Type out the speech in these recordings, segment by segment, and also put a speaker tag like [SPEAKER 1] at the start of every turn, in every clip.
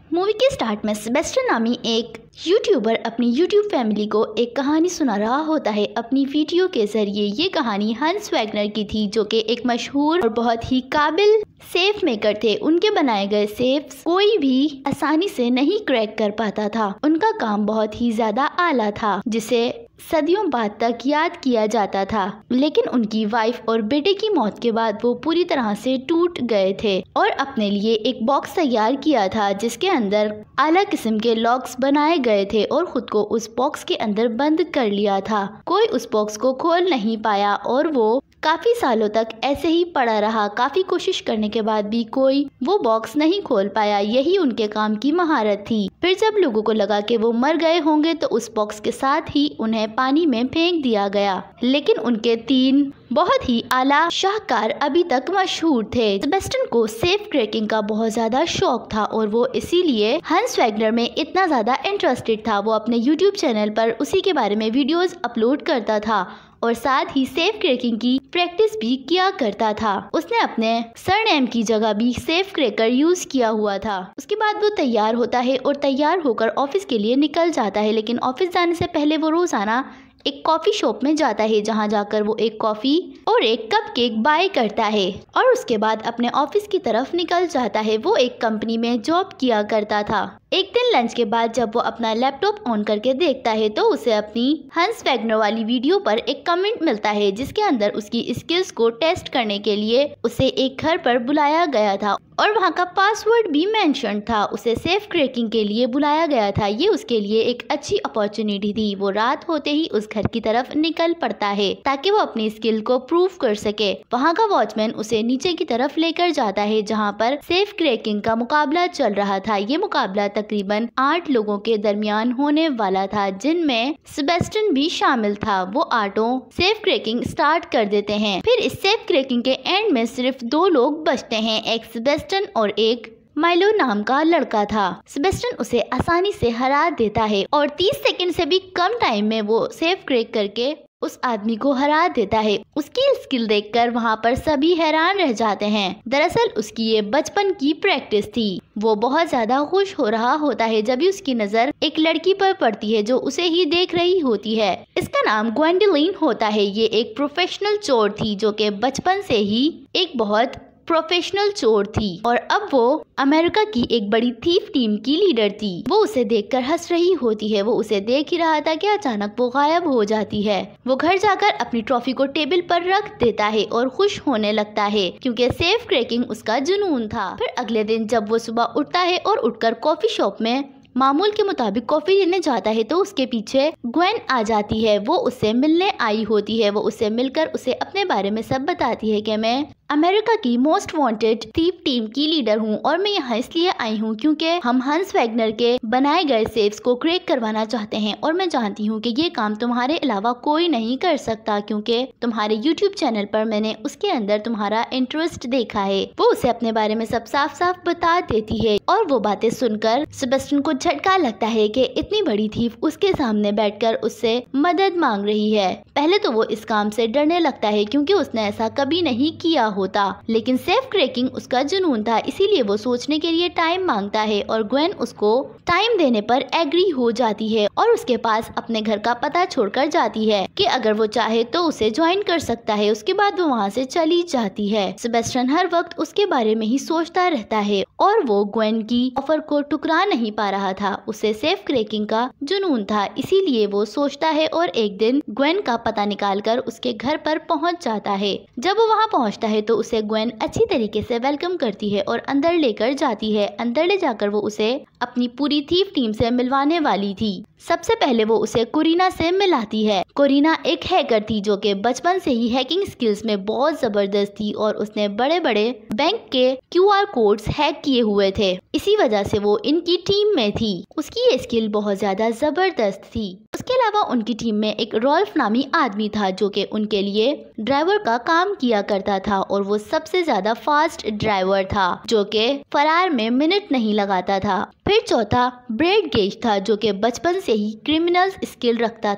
[SPEAKER 1] Movie के start में Sebastian नामी एक यूट्यूबर अपनी यूट्यूब फैमिली को एक कहानी सुना रहा होता है अपनी वीडियो के जरिए। ये कहानी हंस वैगनर की थी, जो कि एक मशहूर और बहुत ही काबिल सेफ मेकर थे। उनके बनाए गए सेफ्स कोई भी आसानी से नहीं क्रैक कर पाता था। उनका काम बहुत ही ज्यादा आला था, जिसे सदियों बाद तक याद किया जाता था। लेकिन उनकी वाइफ और बेटे की मौत के बाद वो पूरी तरह से टूट गए थे और अपने लिए एक बॉक्स तैयार किया था जिसके अंदर आला किस्म के लॉक्स बनाए गए थे और खुद को उस बॉक्स के अंदर बंद कर लिया था। कोई उस बॉक्स को खोल नहीं पाया और वो काफी सालों तक ऐसे ही पड़ा रहा। काफी कोशिश करने के बाद भी कोई वो बॉक्स नहीं खोल पाया। यही उनके काम की महारत थी। फिर जब लोगों को लगा कि वो मर गए होंगे तो उस बॉक्स के साथ ही उन्हें पानी में फेंक दिया गया। लेकिन उनके 3 बहुत ही आला शाहकार अभी तक मशहूर थे। सेबेस्टियन को सेफ क्रैकिंग का बहुत ज्यादा शौक था और वो इसीलिए हंस वैगनर में इतना ज्यादा इंटरेस्टेड था। वो अपने यूट्यूब चैनल पर उसी के बारे में वीडियोस अपलोड करता था और साथ ही सेफ क्रैकिंग की प्रैक्टिस भी किया करता था। उसने अपने सरनेम की जगह भी सेफ क्रैकर यूज किया हुआ था। उसके बाद वो तैयार होता है और तैयार होकर ऑफिस के लिए निकल जाता है। लेकिन ऑफिस जाने से पहले वो रोजाना एक कॉफी शॉप में जाता है, जहां जाकर वो एक कॉफी और एक कप केक बाय करता है और उसके बाद अपने ऑफिस की तरफ निकल जाता है। वो एक कंपनी में जॉब किया करता था। एक दिन लंच के बाद जब वो अपना लैपटॉप ऑन करके देखता है तो उसे अपनी हंस वैगनर वाली वीडियो पर एक कमेंट मिलता है जिसके अंदर उसकी स्किल्स को टेस्ट करने के लिए उसे एक घर पर बुलाया गया था और वहाँ का पासवर्ड भी मेंशन था। उसे सेफ क्रैकिंग के लिए बुलाया गया था। ये उसके लिए एक अच्छी अपॉर्चुनिटी थी। वो रात होते ही उस घर की तरफ निकल पड़ता है ताकि वो अपनी स्किल को प्रूव कर सके। वहाँ का वॉचमैन उसे नीचे की तरफ लेकर जाता है जहाँ पर सेफ क्रैकिंग का मुकाबला चल रहा था। ये मुकाबला तकरीबन 8 लोगों के दरमियान होने वाला था, जिनमें सेबेस्टियन भी शामिल था। वो 8 सेफ क्रैकिंग स्टार्ट कर देते हैं। फिर इस सेफ क्रैकिंग के एंड में सिर्फ 2 लोग बचते हैं, एक सेबेस्टियन और एक माइलो नाम का लड़का था। सेबेस्टियन उसे आसानी से हरा देता है और 30 सेकंड से भी कम टाइम में वो सेफ क्रैक करके उस आदमी को हरा देता है। उसकी स्किल देखकर वहाँ पर सभी हैरान रह जाते हैं। दरअसल उसकी ये बचपन की प्रैक्टिस थी। वो बहुत ज्यादा खुश हो रहा होता है जब भी उसकी नजर एक लड़की पर पड़ती है जो उसे ही देख रही होती है। इसका नाम ग्वेंडोलिन होता है। ये एक प्रोफेशनल चोर थी जो कि बचपन से ही एक बहुत प्रोफेशनल चोर थी और अब वो अमेरिका की एक बड़ी थीफ टीम की लीडर थी। वो उसे देखकर हंस रही होती है। वो उसे देख ही रहा था कि अचानक वो गायब हो जाती है। वो घर जाकर अपनी ट्रॉफी को टेबल पर रख देता है और खुश होने लगता है क्योंकि सेफ क्रैकिंग उसका जुनून था। फिर अगले दिन जब वो सुबह उठता है और उठकर कॉफी शॉप में मामूल के मुताबिक कॉफी लेने जाता है तो उसके पीछे ग्वेन आ जाती है। वो उससे मिलने आई होती है। वो उससे मिलकर उसे अपने बारे में सब बताती है कि मैं अमेरिका की मोस्ट वांटेड थीफ टीम की लीडर हूँ और मैं यहाँ इसलिए आई हूँ क्योंकि हम हंस वैगनर के बनाए गए सेफ्स को क्रैक करवाना चाहते हैं और मैं जानती हूँ कि ये काम तुम्हारे अलावा कोई नहीं कर सकता क्योंकि तुम्हारे यूट्यूब चैनल पर मैंने उसके अंदर तुम्हारा इंटरेस्ट देखा है। वो उसे अपने बारे में सब साफ साफ बता देती है और वो बातें सुनकर सेबेस्टियन को झटका लगता है कि इतनी बड़ी थीफ उसके सामने बैठकर उससे मदद मांग रही है। पहले तो वो इस काम से डरने लगता है क्योंकि उसने ऐसा कभी नहीं किया होता, लेकिन सेफ क्रैकिंग उसका जुनून था, इसीलिए वो सोचने के लिए टाइम मांगता है और ग्वेन उसको टाइम देने पर एग्री हो जाती है और उसके पास अपने घर का पता छोड़कर जाती है कि अगर वो चाहे तो उसे ज्वाइन कर सकता है। उसके बाद वो वहाँ से चली जाती है। सेबेस्टियन हर वक्त उसके बारे में ही सोचता रहता है और वो ग्वेन की ऑफर को टुकरा नहीं पा रहा था। उसे सेफ क्रैकिंग का जुनून था, इसीलिए वो सोचता है और एक दिन ग्वेन का पता निकालकर उसके घर पर पहुंच जाता है। जब वो वहां पहुंचता है तो उसे ग्वेन अच्छी तरीके से वेलकम करती है और अंदर लेकर जाती है। अंदर ले जाकर वो उसे अपनी पूरी थीफ टीम से मिलवाने वाली थी। सबसे पहले वो उसे कोरिना से मिलाती है। कोरिना एक हैकर थी जो कि बचपन से ही हैकिंग स्किल्स में बहुत जबरदस्त थी और उसने बड़े बड़े बैंक के QR कोड्स हैक किए हुए थे। इसी वजह से वो इनकी टीम में थी। उसकी ये स्किल बहुत ज्यादा जबरदस्त थी। उसके अलावा उनकी टीम में एक रॉल्फ नामी आदमी था जो कि उनके लिए ड्राइवर का काम किया करता था और वो सबसे ज्यादा फास्ट ड्राइवर था जो कि फरार में मिनट नहीं लगाता था। फिर चौथा ब्रेड गेज था जो कि बचपन से ही क्रिमिनल स्किल रखता था।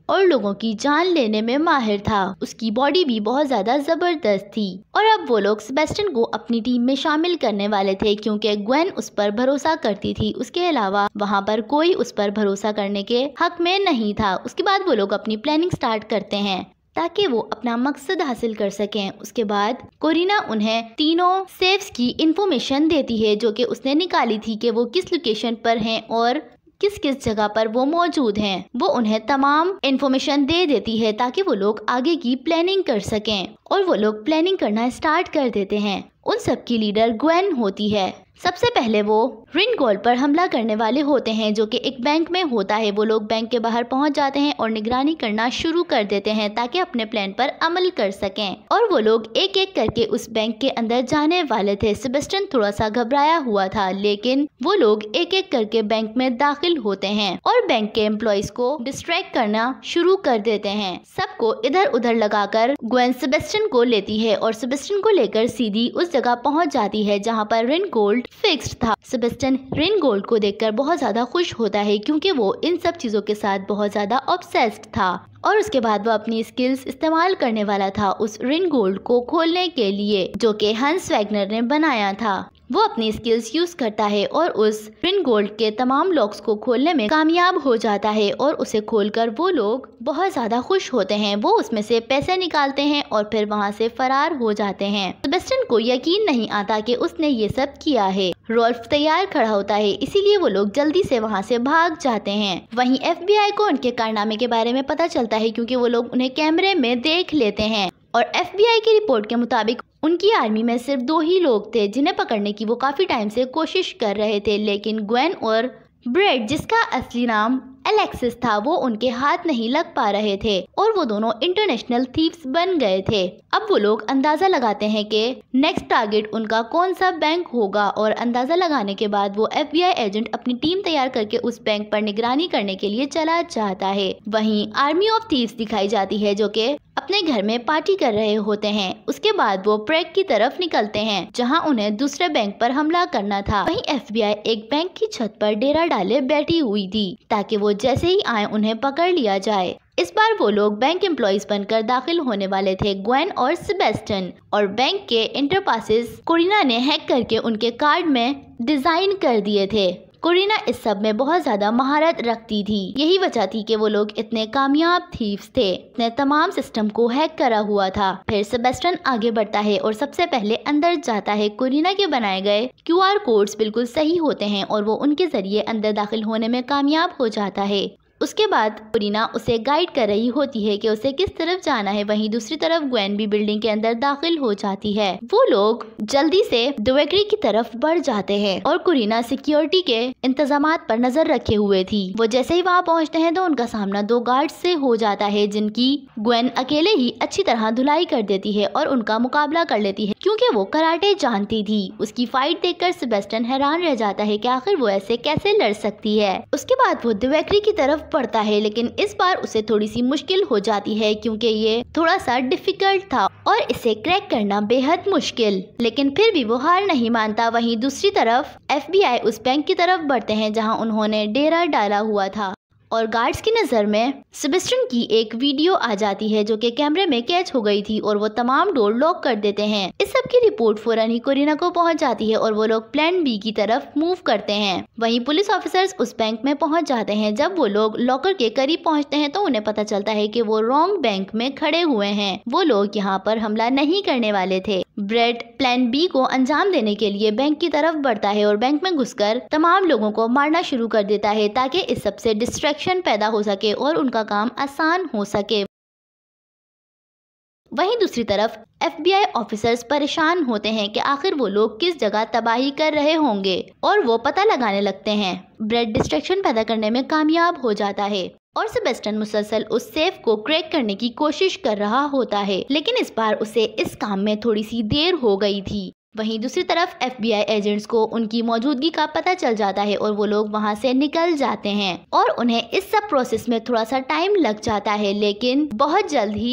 [SPEAKER 1] और लोगों की जान लेने में माहिर था। उसकी बॉडी भी बहुत ज्यादा जबरदस्त थी और अब वो लोग सेबेस्टियन को अपनी टीम में शामिल करने वाले थे क्योंकि ग्वेन उस पर भरोसा करती थी। उसके अलावा वहाँ पर कोई उस पर भरोसा करने के हक में नहीं था। उसके बाद वो लोग अपनी प्लानिंग स्टार्ट करते हैं ताकि वो अपना मकसद हासिल कर सकें। उसके बाद कोरिना उन्हें तीनों सेफ्स की इंफॉर्मेशन देती है जो कि उसने निकाली थी कि वो किस लोकेशन पर हैं और किस किस जगह पर वो मौजूद हैं। वो उन्हें तमाम इंफॉर्मेशन दे देती है ताकि वो लोग आगे की प्लानिंग कर सकें और वो लोग प्लानिंग करना स्टार्ट कर देते हैं। उन सब की लीडर ग्वेन होती है। सबसे पहले वो रिनगोल्ड पर हमला करने वाले होते हैं जो कि एक बैंक में होता है। वो लोग बैंक के बाहर पहुंच जाते हैं और निगरानी करना शुरू कर देते हैं ताकि अपने प्लान पर अमल कर सकें और वो लोग एक एक करके उस बैंक के अंदर जाने वाले थे। सेबेस्टियन थोड़ा सा घबराया हुआ था लेकिन वो लोग एक एक करके बैंक में दाखिल होते हैं और बैंक के एम्प्लॉइज को डिस्ट्रैक्ट करना शुरू कर देते हैं। सबको इधर उधर लगाकर ग्वेन सेबेस्टियन को लेती है और सेबेस्टियन को लेकर सीधी उस जगह पहुंच जाती है जहाँ पर रिनगोल्ड फिक्स्ड था। सेबेस्टियन रिनगोल्ड को देखकर बहुत ज्यादा खुश होता है क्योंकि वो इन सब चीजों के साथ बहुत ज्यादा ऑब्सेस्ड था और उसके बाद वो अपनी स्किल्स इस्तेमाल करने वाला था उस रिनगोल्ड को खोलने के लिए जो कि हंस वैगनर ने बनाया था। वो अपनी स्किल्स यूज करता है और उस रिनगोल्ड के तमाम लॉक्स को खोलने में कामयाब हो जाता है और उसे खोलकर वो लोग बहुत ज्यादा खुश होते हैं। वो उसमें से पैसे निकालते हैं और फिर वहाँ से फरार हो जाते हैं। सेबेस्टियन को यकीन नहीं आता कि उसने ये सब किया है। रोल्फ तैयार खड़ा होता है इसीलिए वो लोग जल्दी से वहाँ से भाग जाते हैं। वहीं FBI को उनके कारनामे के बारे में पता चलता है क्योंकि वो लोग उन्हें कैमरे में देख लेते हैं और FBI की रिपोर्ट के मुताबिक उनकी आर्मी में सिर्फ 2 ही लोग थे जिन्हें पकड़ने की वो काफी टाइम से कोशिश कर रहे थे लेकिन ग्वेन और ब्रेड जिसका असली नाम एलेक्सिस था वो उनके हाथ नहीं लग पा रहे थे और वो दोनों इंटरनेशनल थीव्स बन गए थे। अब वो लोग अंदाजा लगाते हैं कि नेक्स्ट टारगेट उनका कौन सा बैंक होगा और अंदाजा लगाने के बाद वो FBI एजेंट अपनी टीम तैयार करके उस बैंक पर निगरानी करने के लिए चला जाता है। वहीं आर्मी ऑफ थीव्स दिखाई जाती है जो कि अपने घर में पार्टी कर रहे होते हैं। उसके बाद वो प्रेग की तरफ निकलते हैं जहां उन्हें दूसरे बैंक पर हमला करना था। वहीं FBI एक बैंक की छत पर डेरा डाले बैठी हुई थी ताकि वो जैसे ही आए उन्हें पकड़ लिया जाए। इस बार वो लोग बैंक एम्प्लॉइज बनकर दाखिल होने वाले थे ग्वेन और सेबेस्टियन और बैंक के इंटरपासेस कोरिना ने हैक करके उनके कार्ड में डिजाइन कर दिए थे। कोरिना इस सब में बहुत ज्यादा महारत रखती थी। यही वजह थी कि वो लोग इतने कामयाब थीव्स थे। ने तमाम सिस्टम को हैक करा हुआ था। फिर सेबेस्टियन आगे बढ़ता है और सबसे पहले अंदर जाता है। कोरिना के बनाए गए QR कोड्स बिल्कुल सही होते हैं और वो उनके जरिए अंदर दाखिल होने में कामयाब हो जाता है। उसके बाद कोरिना उसे गाइड कर रही होती है कि उसे किस तरफ जाना है। वहीं दूसरी तरफ ग्वेन भी बिल्डिंग के अंदर दाखिल हो जाती है। वो लोग जल्दी से डुवेक्री की तरफ बढ़ जाते हैं और कोरिना सिक्योरिटी के इंतजामात पर नजर रखे हुए थी। वो जैसे ही वहाँ पहुँचते हैं तो उनका सामना 2 गार्ड से हो जाता है जिनकी ग्वेन अकेले ही अच्छी तरह धुलाई कर देती है और उनका मुकाबला कर लेती है क्योंकि वो कराटे जानती थी। उसकी फाइट देखकर सेबेस्टियन हैरान रह जाता है कि आखिर वो ऐसे कैसे लड़ सकती है। उसके बाद वो डुवेक्री की तरफ पड़ता है लेकिन इस बार उसे थोड़ी सी मुश्किल हो जाती है क्योंकि ये थोड़ा सा डिफिकल्ट था और इसे क्रैक करना बेहद मुश्किल, लेकिन फिर भी वो हार नहीं मानता। वहीं दूसरी तरफ FBI उस बैंक की तरफ बढ़ते हैं जहां उन्होंने डेरा डाला हुआ था और गार्ड्स की नज़र में सेबेस्टियन की एक वीडियो आ जाती है जो कि कैमरे में कैच हो गई थी और वो तमाम डोर लॉक कर देते हैं। इस सब की रिपोर्ट फौरन ही कोरिना को पहुंच जाती है और वो लोग प्लान B की तरफ मूव करते हैं। वहीं पुलिस ऑफिसर्स उस बैंक में पहुंच जाते हैं। जब वो लोग लॉकर के करीब पहुंचते हैं तो उन्हें पता चलता है कि वो रॉन्ग बैंक में खड़े हुए हैं। वो लोग यहाँ पर हमला नहीं करने वाले थे। ब्रेड प्लान B को अंजाम देने के लिए बैंक की तरफ बढ़ता है और बैंक में घुसकर तमाम लोगों को मारना शुरू कर देता है ताकि इस सबसे डिस्ट्रैक्शन पैदा हो सके और उनका काम आसान हो सके। वहीं दूसरी तरफ FBI ऑफिसर्स परेशान होते हैं कि आखिर वो लोग किस जगह तबाही कर रहे होंगे और वो पता लगाने लगते हैं। ब्रेड डिस्ट्रैक्शन पैदा करने में कामयाब हो जाता है और सेबेस्टियन मुसलसल उस सेफ को क्रैक करने की कोशिश कर रहा होता है लेकिन इस बार उसे इस काम में थोड़ी सी देर हो गई थी। वहीं दूसरी तरफ FBI एजेंट्स को उनकी मौजूदगी का पता चल जाता है और वो लोग वहां से निकल जाते हैं और उन्हें इस सब प्रोसेस में थोड़ा सा टाइम लग जाता है लेकिन बहुत जल्द ही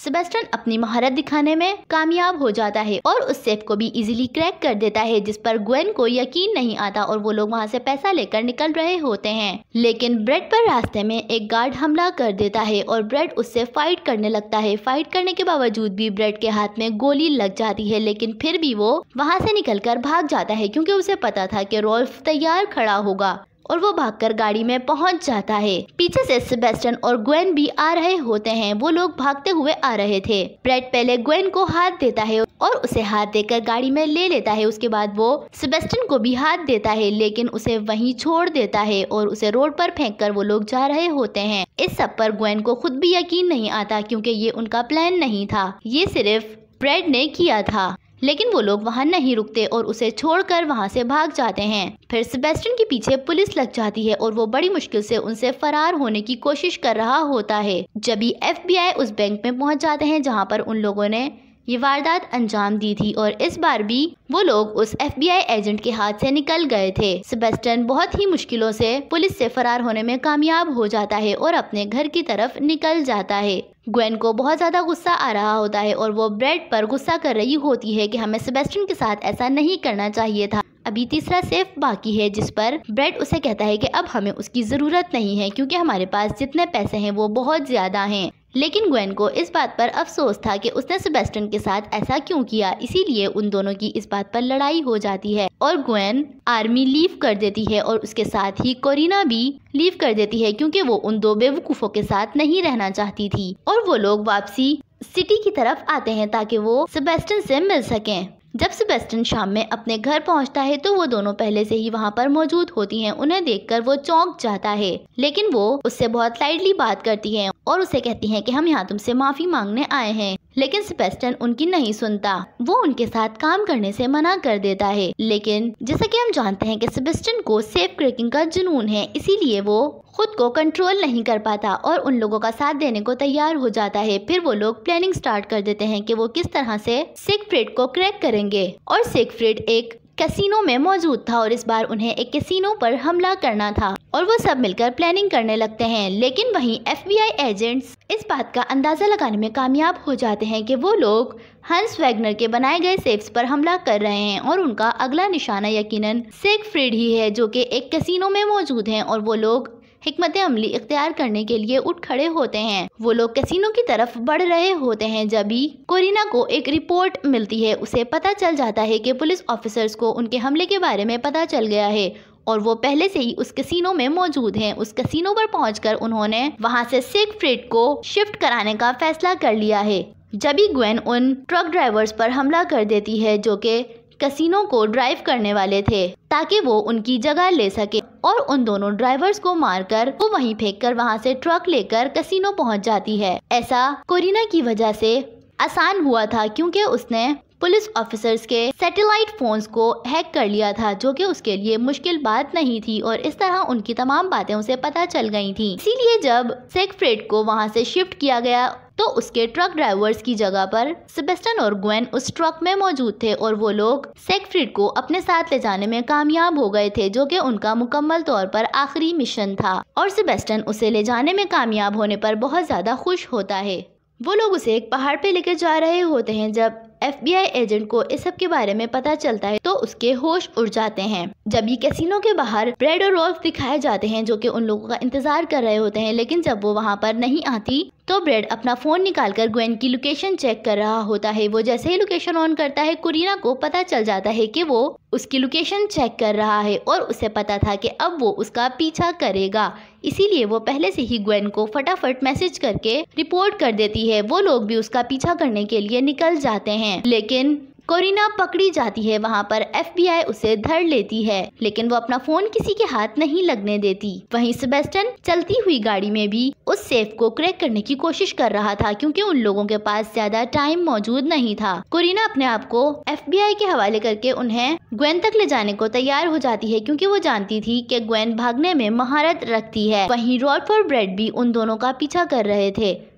[SPEAKER 1] सेबेस्टियन अपनी महारत दिखाने में कामयाब हो जाता है और उस सेफ को भी इजीली क्रैक कर देता है, जिस पर ग्वेन को यकीन नहीं आता और वो लोग वहाँ से पैसा लेकर निकल रहे होते हैं। लेकिन ब्रेड पर रास्ते में एक गार्ड हमला कर देता है और ब्रेड उससे फाइट करने लगता है। फाइट करने के बावजूद भी ब्रेड के हाथ में गोली लग जाती है, लेकिन फिर भी वो वहाँ से निकलकर भाग जाता है क्योंकि उसे पता था कि रोल्फ तैयार खड़ा होगा और वो भागकर गाड़ी में पहुंच जाता है। पीछे से सेबेस्टियन और ग्वेन भी आ रहे होते हैं। वो लोग भागते हुए आ रहे थे। ब्रेड पहले ग्वेन को हाथ देता है और उसे हाथ देकर गाड़ी में ले लेता है। उसके बाद वो सेबेस्टियन को भी हाथ देता है, लेकिन उसे वहीं छोड़ देता है और उसे रोड पर फेंककर वो लोग जा रहे होते हैं। इस सब पर ग्वेन को खुद भी यकीन नहीं आता क्योंकि ये उनका प्लान नहीं था, ये सिर्फ ब्रेड ने किया था। लेकिन वो लोग वहाँ नहीं रुकते और उसे छोड़कर वहाँ से भाग जाते हैं। फिर सेबेस्टियन के पीछे पुलिस लग जाती है और वो बड़ी मुश्किल से उनसे फरार होने की कोशिश कर रहा होता है। जब भी FBI उस बैंक में पहुँच जाते हैं जहाँ पर उन लोगों ने ये वारदात अंजाम दी थी और इस बार भी वो लोग उस FBI एजेंट के हाथ से निकल गए थे। सेबेस्टियन बहुत ही मुश्किलों से पुलिस से फरार होने में कामयाब हो जाता है और अपने घर की तरफ निकल जाता है। ग्वेन को बहुत ज्यादा गुस्सा आ रहा होता है और वो ब्रेड पर गुस्सा कर रही होती है कि हमें सेबेस्टियन के साथ ऐसा नहीं करना चाहिए था। अभी तीसरा सेफ बाकी है, जिस पर ब्रेड उसे कहता है कि अब हमें उसकी जरूरत नहीं है क्योंकि हमारे पास जितने पैसे हैं वो बहुत ज्यादा हैं। लेकिन ग्वेन को इस बात पर अफसोस था कि उसने सेबेस्टियन के साथ ऐसा क्यों किया, इसीलिए उन दोनों की इस बात पर लड़ाई हो जाती है और ग्वेन आर्मी लीव कर देती है और उसके साथ ही कोरिना भी लीव कर देती है क्योंकि वो उन दो बेवकूफों के साथ नहीं रहना चाहती थी। और वो लोग वापसी सिटी की तरफ आते हैं ताकि वो सेबेस्टियन से मिल सकें। जब सेबेस्टियन शाम में अपने घर पहुंचता है तो वो दोनों पहले से ही वहां पर मौजूद होती हैं। उन्हें देखकर वो चौंक जाता है, लेकिन वो उससे बहुत लाइटली बात करती हैं और उसे कहती हैं कि हम यहाँ तुमसे माफी मांगने आए हैं। लेकिन सेबेस्टियन उनकी नहीं सुनता, वो उनके साथ काम करने से मना कर देता है। लेकिन जैसा कि हम जानते हैं कि सेबेस्टियन को सेफ क्रैकिंग का जुनून है, इसीलिए वो खुद को कंट्रोल नहीं कर पाता और उन लोगों का साथ देने को तैयार हो जाता है। फिर वो लोग प्लानिंग स्टार्ट कर देते हैं कि वो किस तरह से सिगफ्रीड को क्रैक करेंगे। और सिगफ्रीड एक कैसीनो में मौजूद था और इस बार उन्हें एक कैसीनो पर हमला करना था और वो सब मिलकर प्लानिंग करने लगते हैं। लेकिन वहीं FBI एजेंट्स इस बात का अंदाजा लगाने में कामयाब हो जाते हैं कि वो लोग हंस वैगनर के बनाए गए सेफ्स पर हमला कर रहे हैं और उनका अगला निशाना यकीनन सिगफ्रीड ही है जो कि एक कैसीनो में मौजूद है। और वो लोग हिकमत अमली इख्तियार करने के लिए उठ खड़े होते हैं। वो लोग कैसीनो की तरफ बढ़ रहे होते हैं जब भी कोरिना को एक रिपोर्ट मिलती है। उसे पता चल जाता है कि पुलिस ऑफिसर्स को उनके हमले के बारे में पता चल गया है और वो पहले से ही उस कैसीनो में मौजूद हैं। उस कैसीनो पर पहुंचकर उन्होंने वहां से सिगफ्रीड को शिफ्ट कराने का फैसला कर लिया है। जब भी ग्वेन उन ट्रक ड्राइवर्स पर हमला कर देती है जो कि कैसीनो को ड्राइव करने वाले थे ताकि वो उनकी जगह ले सके और उन दोनों ड्राइवर्स को मारकर वो वहीं फेंककर वहां से ट्रक लेकर कैसीनो पहुंच जाती है। ऐसा कोरिना की वजह से आसान हुआ था क्योंकि उसने पुलिस ऑफिसर्स के सैटेलाइट फोन्स को हैक कर लिया था जो कि उसके लिए मुश्किल बात नहीं थी और इस तरह उनकी तमाम बातें उसे पता चल गई थी। इसीलिए जब सिगफ्रीड को वहां से शिफ्ट किया गया तो उसके ट्रक ड्राइवर्स की जगह पर सेबेस्टियन और ग्वेन उस ट्रक में मौजूद थे और वो लोग सिगफ्रीड को अपने साथ ले जाने में कामयाब हो गए थे जो कि उनका मुकम्मल तौर पर आखिरी मिशन था। और सेबेस्टियन उसे ले जाने में कामयाब होने पर बहुत ज्यादा खुश होता है। वो लोग उसे एक पहाड़ पे लेकर जा रहे होते हैं। जब FBI एजेंट को इस सब के बारे में पता चलता है तो उसके होश उड़ जाते हैं। जब ये कैसीनो के बाहर ब्रेड और रोल्फ दिखाए जाते हैं जो कि उन लोगों का इंतजार कर रहे होते हैं, लेकिन जब वो वहाँ पर नहीं आती तो ब्रेड अपना फोन निकालकर ग्वेन की लोकेशन चेक कर रहा होता है। वो जैसे ही लोकेशन ऑन करता है कोरिना को पता चल जाता है कि वो उसकी लोकेशन चेक कर रहा है और उसे पता था कि अब वो उसका पीछा करेगा, इसीलिए वो पहले से ही ग्वेन को फटाफट मैसेज करके रिपोर्ट कर देती है। वो लोग भी उसका पीछा करने के लिए निकल जाते हैं, लेकिन कोरिना पकड़ी जाती है। वहाँ पर FBI उसे धर लेती है, लेकिन वो अपना फोन किसी के हाथ नहीं लगने देती। वहीं सेबेस्टियन चलती हुई गाड़ी में भी उस सेफ को क्रैक करने की कोशिश कर रहा था क्योंकि उन लोगों के पास ज्यादा टाइम मौजूद नहीं था। कोरिना अपने आप को FBI के हवाले करके उन्हें ग्वेन तक ले जाने को तैयार हो जाती है क्योंकि वो जानती थी कि ग्वेन भागने में महारत रखती है। वहीं रोल्फ और ब्रेड भी उन दोनों का पीछा कर रहे थे।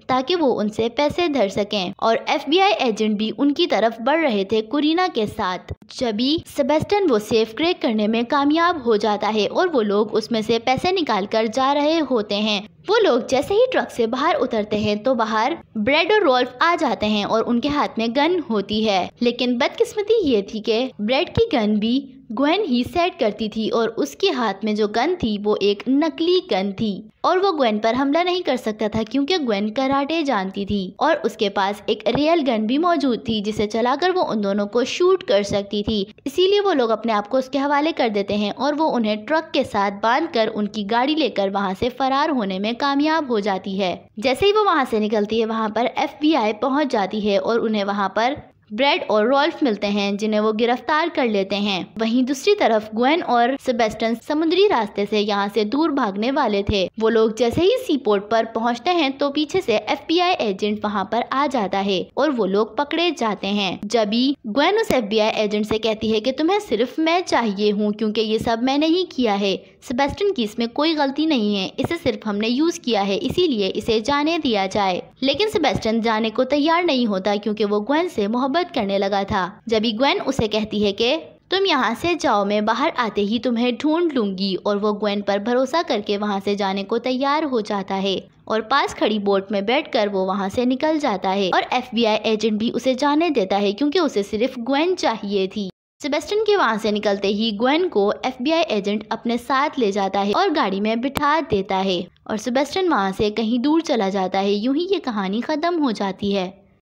[SPEAKER 1] ताकि वो उनसे पैसे धर सकें और FBI एजेंट भी उनकी तरफ बढ़ रहे थे कुरीना के साथ। जभी सेबेस्टियन वो सेफ क्रैक करने में कामयाब हो जाता है और वो लोग उसमें से पैसे निकाल कर जा रहे होते हैं। वो लोग जैसे ही ट्रक से बाहर उतरते हैं तो बाहर ब्रेड और रोल्फ आ जाते हैं और उनके हाथ में गन होती है। लेकिन बदकिस्मती ये थी कि ब्रेड की गन भी ग्वेन ही सेट करती थी और उसके हाथ में जो गन थी वो एक नकली गन थी और वो ग्वेन पर हमला नहीं कर सकता था क्योंकि ग्वेन कराटे जानती थी और उसके पास एक रियल गन भी मौजूद थी जिसे चलाकर वो उन दोनों को शूट कर सकती थी। इसीलिए वो लोग अपने आप को उसके हवाले कर देते हैं और वो उन्हें ट्रक के साथ बांधकर उनकी गाड़ी लेकर वहाँ से फरार होने में कामयाब हो जाती है। जैसे ही वो वहाँ से निकलती है वहाँ पर FBI पहुँच जाती है और उन्हें वहाँ पर ब्रेड और रोल्फ मिलते हैं जिन्हें वो गिरफ्तार कर लेते हैं। वहीं दूसरी तरफ ग्वेन और सेबेस्टियन समुद्री रास्ते से यहाँ से दूर भागने वाले थे। वो लोग जैसे ही सी पोर्ट पर पहुँचते हैं तो पीछे से FBI एजेंट वहाँ पर आ जाता है और वो लोग पकड़े जाते हैं। जब भी ग्वेन उस FBI एजेंट से कहती है कि तुम्हें सिर्फ मैं चाहिए हूँ क्योंकि ये सब मैंने ही किया है, सेबेस्टियन की इसमें कोई गलती नहीं है, इसे सिर्फ हमने यूज किया है इसीलिए इसे जाने दिया जाए। लेकिन सेबेस्टियन जाने को तैयार नहीं होता क्योंकि वो ग्वेन से मोहब्बत करने लगा था। जब भी ग्वेन उसे कहती है कि तुम यहाँ से जाओ, मैं बाहर आते ही तुम्हें ढूंढ लूंगी, और वो ग्वेन पर भरोसा करके वहाँ से जाने को तैयार हो जाता है और पास खड़ी बोट में बैठकर वो वहाँ से निकल जाता है और FBI एजेंट भी उसे जाने देता है क्योंकि उसे सिर्फ ग्वेन चाहिए थी। सेबेस्टियन के वहाँ से निकलते ही ग्वेन को FBI एजेंट अपने साथ ले जाता है और गाड़ी में बिठा देता है और सेबेस्टियन वहाँ से कहीं दूर चला जाता है। यूं ही ये कहानी खत्म हो जाती है।